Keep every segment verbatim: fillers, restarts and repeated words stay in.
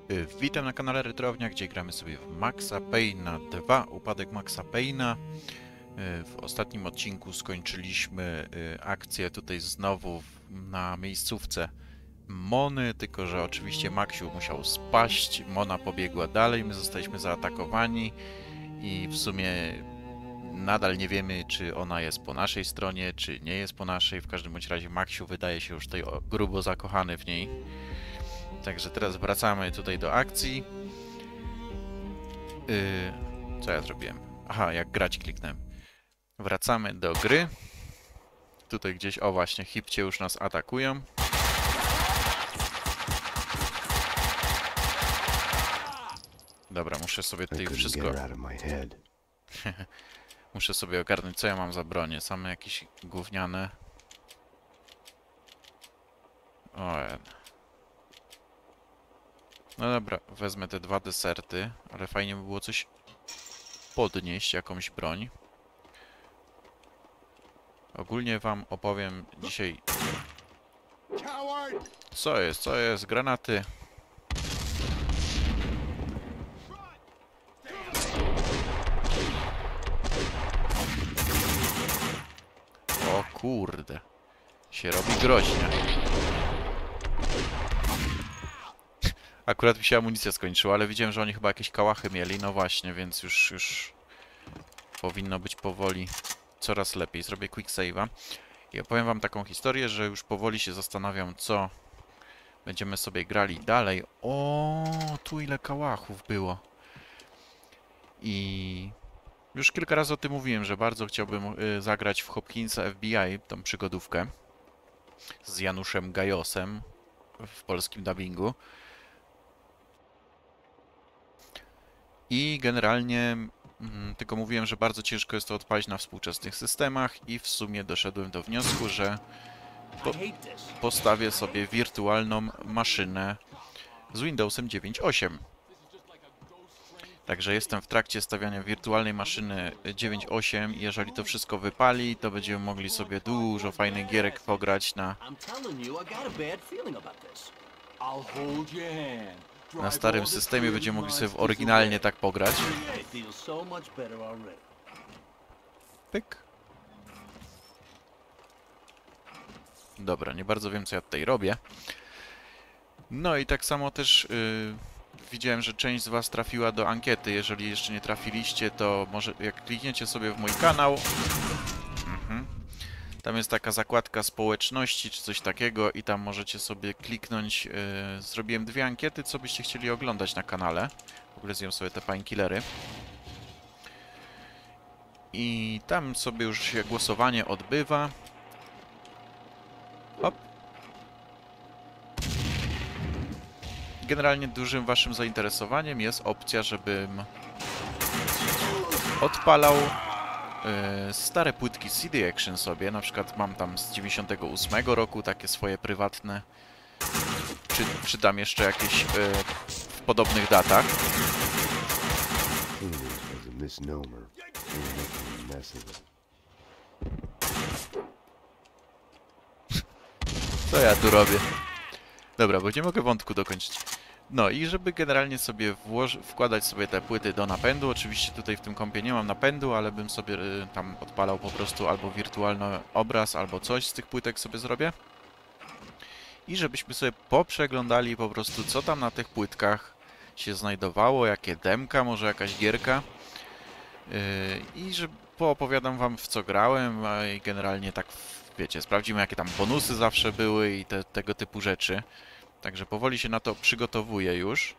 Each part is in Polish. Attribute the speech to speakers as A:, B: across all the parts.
A: Y, Witam na kanale Retrownia, gdzie gramy sobie w Maxa Payne'a dwa, upadek Maxa Payne'a. Y, W ostatnim odcinku skończyliśmy y, akcję tutaj znowu w- na miejscówce Mony, tylko że oczywiście Maxiu musiał spaść, Mona pobiegła dalej, my zostaliśmy zaatakowani i w sumie nadal nie wiemy, czy ona jest po naszej stronie, czy nie jest po naszej. W każdym bądź razie Maxiu wydaje się już tutaj o- grubo zakochany w niej. Także teraz wracamy tutaj do akcji. Yy, co ja zrobiłem? Aha, jak grać kliknąłem. Wracamy do gry. Tutaj gdzieś, o właśnie, hipcie już nas atakują. Dobra, muszę sobie tutaj wszystko... muszę sobie ogarnąć, co ja mam za bronie. Same jakieś gówniane... O, no dobra, wezmę te dwa deserty, ale fajnie by było coś podnieść, jakąś broń. Ogólnie wam opowiem dzisiaj... Co jest? Co jest? Granaty. O kurde. Się robi groźnie. Akurat mi się amunicja skończyła, ale widziałem, że oni chyba jakieś kałachy mieli. No właśnie, więc już, już powinno być powoli coraz lepiej. Zrobię quick save'a i opowiem wam taką historię, że już powoli się zastanawiam, co będziemy sobie grali dalej. O, tu ile kałachów było. I już kilka razy o tym mówiłem, że bardzo chciałbym y, zagrać w Hopkinsa F B I, tą przygodówkę z Januszem Gajosem w polskim dubbingu. I generalnie mm, tylko mówiłem, że bardzo ciężko jest to odpalić na współczesnych systemach i w sumie doszedłem do wniosku, że po postawię sobie wirtualną maszynę z Windowsem dziewięć osiem. Także jestem w trakcie stawiania wirtualnej maszyny dziewięć osiem i jeżeli to wszystko wypali, to będziemy mogli sobie dużo fajnych gierek pograć na, na starym systemie. Będziemy mogli sobie w oryginalnie tak pograć. Pyk. Dobra, nie bardzo wiem, co ja tutaj robię. No i tak samo też yy, widziałem, że część z was trafiła do ankiety. Jeżeli jeszcze nie trafiliście, to może jak klikniecie sobie w mój kanał, mhm, tam jest taka zakładka społeczności czy coś takiego i tam możecie sobie kliknąć. Yy, zrobiłem dwie ankiety, co byście chcieli oglądać na kanale. W ogóle zjem sobie te painkillery. I tam sobie już się głosowanie odbywa. Hop. Generalnie dużym waszym zainteresowaniem jest opcja, żebym odpalał yy, stare płytki C D Action sobie. Na przykład mam tam z dziewięćdziesiątego ósmego roku takie swoje prywatne. Czy, czy tam jeszcze jakieś yy, w podobnych datach. Co ja tu robię? Dobra, bo nie mogę wątku dokończyć. No i żeby generalnie sobie wkładać sobie te płyty do napędu, oczywiście tutaj w tym kompie nie mam napędu, ale bym sobie y, tam odpalał po prostu albo wirtualny obraz, albo coś z tych płytek sobie zrobię. I żebyśmy sobie poprzeglądali po prostu, co tam na tych płytkach się znajdowało, jakie demka, może jakaś gierka. Yy, I że poopowiadam wam, w co grałem, a i generalnie tak, wiecie, sprawdzimy, jakie tam bonusy zawsze były i te, tego typu rzeczy. Także powoli się na to przygotowuję już.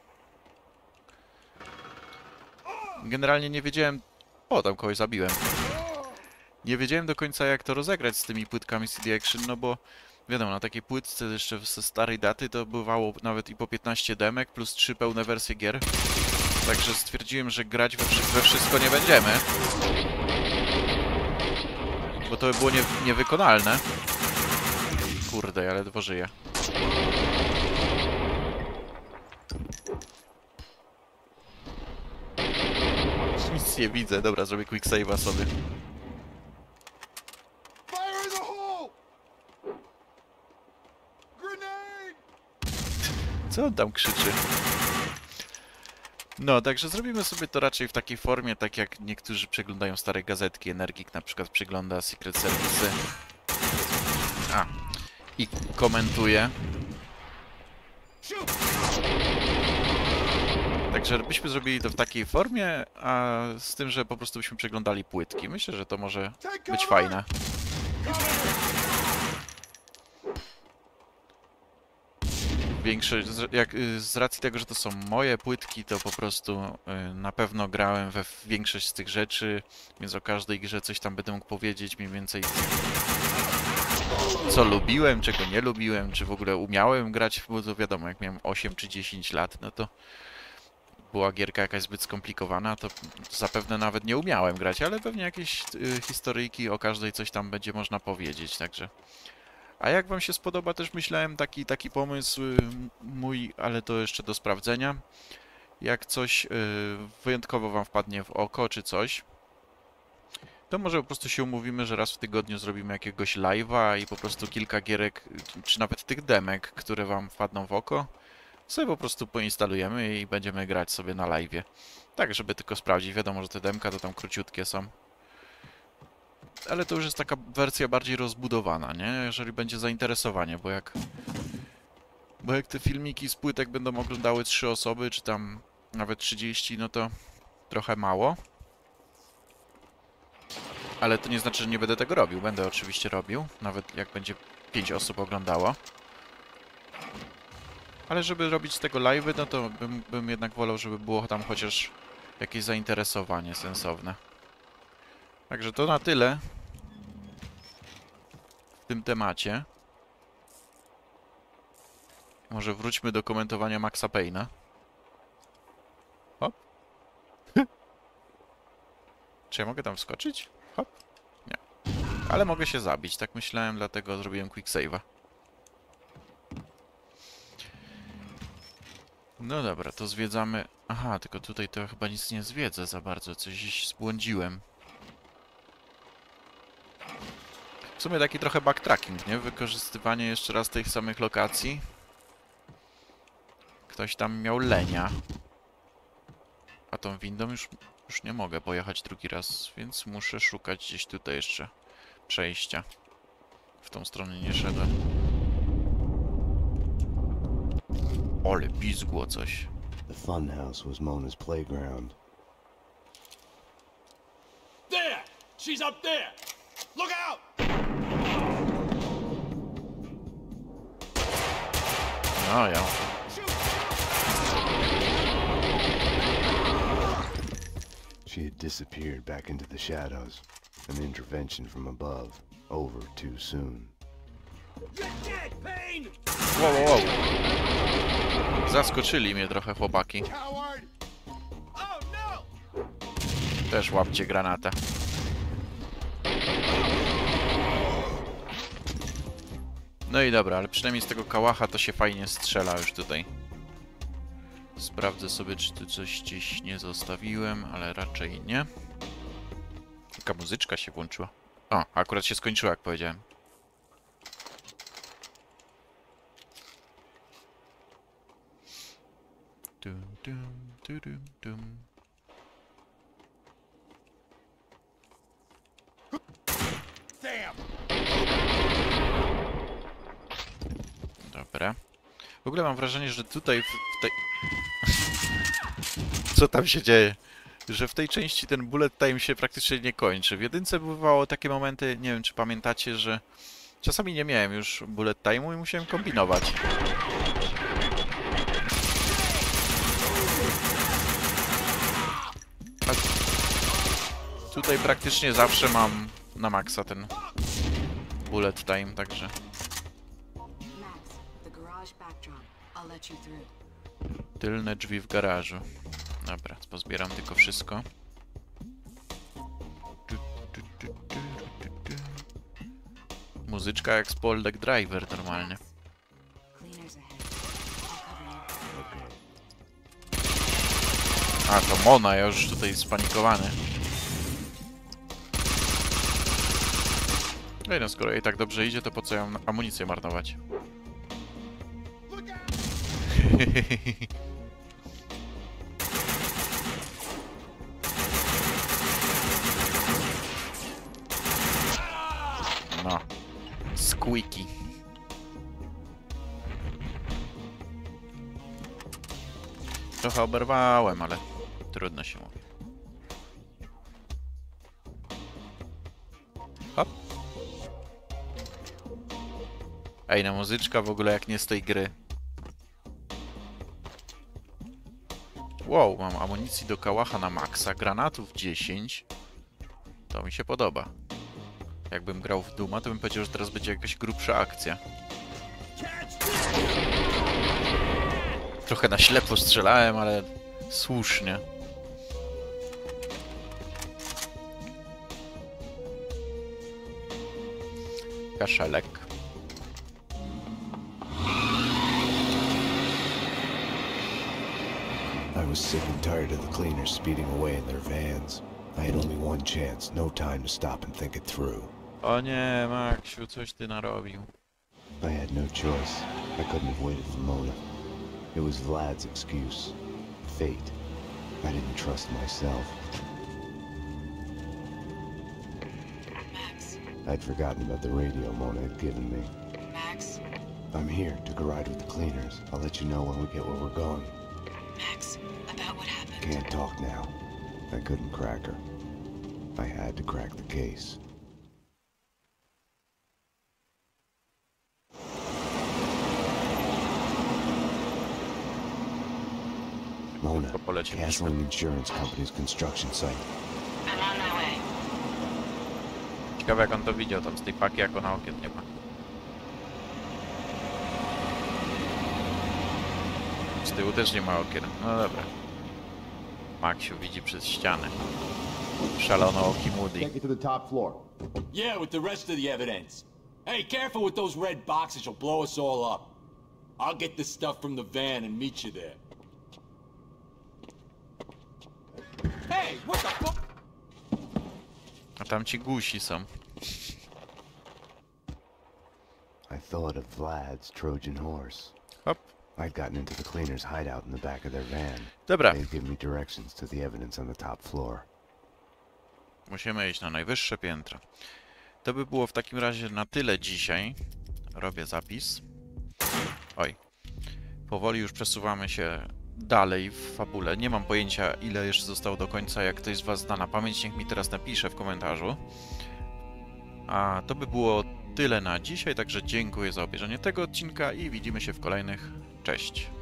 A: Generalnie nie wiedziałem... O, tam kogoś zabiłem. Nie wiedziałem do końca, jak to rozegrać z tymi płytkami C D Action, no bo wiadomo, na takiej płytce jeszcze ze starej daty to bywało nawet i po piętnaście demek, plus trzy pełne wersje gier. Także stwierdziłem, że grać we, we wszystko nie będziemy. Bo to by było nie, niewykonalne. Kurde, ja ledwo żyję. Nic nie widzę. Dobra, zrobię quick save'a sobie. Co on tam krzyczy? No, także zrobimy sobie to raczej w takiej formie, tak jak niektórzy przeglądają stare gazetki. Energik na przykład przegląda Secret Service'y. A. I komentuje. Także byśmy zrobili to w takiej formie, a z tym, że po prostu byśmy przeglądali płytki. Myślę, że to może być fajne. Większość, jak, z racji tego, że to są moje płytki, to po prostu y, na pewno grałem we większość z tych rzeczy, więc o każdej grze coś tam będę mógł powiedzieć mniej więcej, co lubiłem, czego nie lubiłem, czy w ogóle umiałem grać, bo to wiadomo, jak miałem osiem czy dziesięć lat, no to była gierka jakaś zbyt skomplikowana, to zapewne nawet nie umiałem grać, ale pewnie jakieś y, historyjki o każdej coś tam będzie można powiedzieć, także... A jak wam się spodoba, też myślałem taki, taki pomysł y, mój, ale to jeszcze do sprawdzenia. Jak coś y, wyjątkowo wam wpadnie w oko, czy coś, to może po prostu się umówimy, że raz w tygodniu zrobimy jakiegoś live'a i po prostu kilka gierek, czy nawet tych demek, które wam wpadną w oko, sobie po prostu poinstalujemy i będziemy grać sobie na live'ie. Tak, żeby tylko sprawdzić. Wiadomo, że te demka to tam króciutkie są. Ale to już jest taka wersja bardziej rozbudowana, nie? Jeżeli będzie zainteresowanie, bo jak... Bo jak te filmiki z płytek będą oglądały trzy osoby, czy tam nawet trzydzieści, no to trochę mało. Ale to nie znaczy, że nie będę tego robił. Będę oczywiście robił, nawet jak będzie pięć osób oglądało. Ale żeby robić z tego live'y, no to bym, bym jednak wolał, żeby było tam chociaż jakieś zainteresowanie sensowne. Także to na tyle w tym temacie. Może wróćmy do komentowania Maxa Payne'a. Hop. Czy ja mogę tam wskoczyć? Hop. Nie. Ale mogę się zabić, tak myślałem, dlatego zrobiłem quick save'a. No dobra, to zwiedzamy... Aha, tylko tutaj to chyba nic nie zwiedzę za bardzo, coś zbłądziłem. W sumie taki trochę backtracking, nie? Wykorzystywanie jeszcze raz tych samych lokacji. Ktoś tam miał lenia. A tą windą już, już nie mogę pojechać drugi raz, więc muszę szukać gdzieś tutaj jeszcze przejścia. W tą stronę nie szedłem. Ole, pizgło coś.
B: The funhouse was Mona's playground.
C: There! She's up there! Look out!
A: No ja.
B: She had disappeared back into the shadows. An intervention from above. Over too soon.
C: You're dead, Payne!
A: Wow, wow, wow. Zaskoczyli mnie trochę chłopaki.
C: Coward! Oh no!
A: Też łapcie granatę. No i dobra, ale przynajmniej z tego kałacha to się fajnie strzela już tutaj. Sprawdzę sobie, czy tu coś gdzieś nie zostawiłem, ale raczej nie. Taka muzyczka się włączyła. O, akurat się skończyła, jak powiedziałem. Dum, dum, dum, dum.
C: Damn!
A: Dobra. W ogóle mam wrażenie, że tutaj w, w tej... Co tam się dzieje? Że w tej części ten bullet time się praktycznie nie kończy. W jedynce bywało takie momenty, nie wiem czy pamiętacie, że czasami nie miałem już bullet time'u i musiałem kombinować. A tutaj praktycznie zawsze mam na maksa ten bullet time, także... Tylne drzwi w garażu. Dobra, pozbieram tylko wszystko. Muzyczka jak z Paul Deck Driver normalnie. A, to Mona, ja już tutaj spanikowany. No i no, skoro jej tak dobrze idzie, to po co ją amunicję marnować? No. Squeaky. Trochę oberwałem, ale trudno się mówi. Hop. Ej, no muzyczka w ogóle jak nie z tej gry. Wow, mam amunicji do kałacha na maksa, granatów dziesięć. To mi się podoba. Jakbym grał w Duma, to bym powiedział, że teraz będzie jakaś grubsza akcja. Trochę na ślepo strzelałem, ale słusznie. Kaszelek.
B: I was sick and tired of the cleaners speeding away in their vans. I had only one chance, no time to stop and think it through.
A: O nie, Maksiu, coś ty narobił.
B: I had no choice. I couldn't have waited for Mona. It was Vlad's excuse. Fate. I didn't trust myself.
D: Max.
B: I'd forgotten about the radio Mona had given me.
D: Max.
B: I'm here. Took a ride with the cleaners. I'll let you know when we get where we're going.
D: Max, about what happened.
B: Can't talk now. I couldn't crack her. I had to crack the case. Mona,
A: To poleciliśmy.
B: Castling Insurance Company's construction site.
D: I'm on my way.
A: Ciekawe jak on to widział, tam z tej paki jako na okien nie ma. Z tyłu też nie ma okien. No dobra. Maksiu widzi przez ścianę. Szalono oki Moody.
E: Take it to the top floor.
C: Yeah, with the rest of the evidence. Hey, careful with those red boxes, you'll blow us all up. I'll get this stuff from the van and meet you there. Hey, what the fuck?
A: A tam ci gusi są.
B: I thought of Vlad's Trojan horse.
A: Hop.
B: I'd gotten into the cleaners' hideout in the back of their van.
A: Dobra.
B: They'd give me directions to the evidence on the top floor.
A: Musimy iść na najwyższe piętro. To by było w takim razie na tyle dzisiaj. Robię zapis. Oj. Powoli już przesuwamy się dalej w fabule. Nie mam pojęcia, ile jeszcze zostało do końca. Jak ktoś z was zna na pamięć, niech mi teraz napisze w komentarzu. A to by było tyle na dzisiaj, także dziękuję za obejrzenie tego odcinka i widzimy się w kolejnych. Cześć.